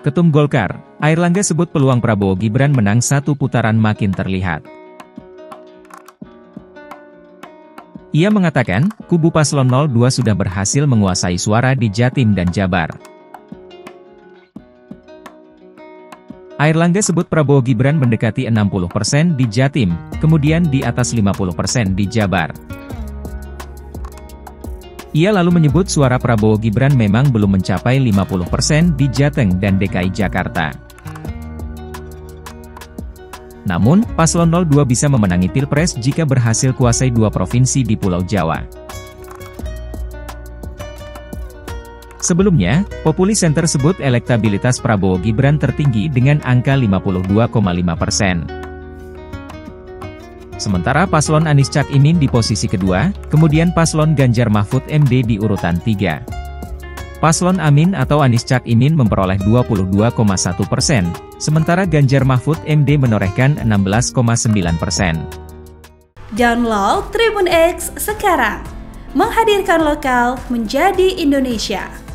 Ketum Golkar, Airlangga sebut peluang Prabowo Gibran menang satu putaran makin terlihat. Ia mengatakan, kubu Paslon 02 sudah berhasil menguasai suara di Jatim dan Jabar. Airlangga sebut Prabowo Gibran mendekati 60% di Jatim, kemudian di atas 50% di Jabar. Ia lalu menyebut suara Prabowo Gibran memang belum mencapai 50% di Jateng dan DKI Jakarta. Namun, Paslon 02 bisa memenangi Pilpres jika berhasil kuasai 2 provinsi di Pulau Jawa. Sebelumnya, Populi Center sebut elektabilitas Prabowo Gibran tertinggi dengan angka 52,5%. Sementara Paslon Anies Cak Imin di posisi kedua, kemudian Paslon Ganjar Mahfud MD di urutan 3. Paslon Amin atau Anies Cak Imin memperoleh 22,1%, sementara Ganjar Mahfud MD menorehkan 16,9%. Download Tribun X sekarang, menghadirkan lokal menjadi Indonesia.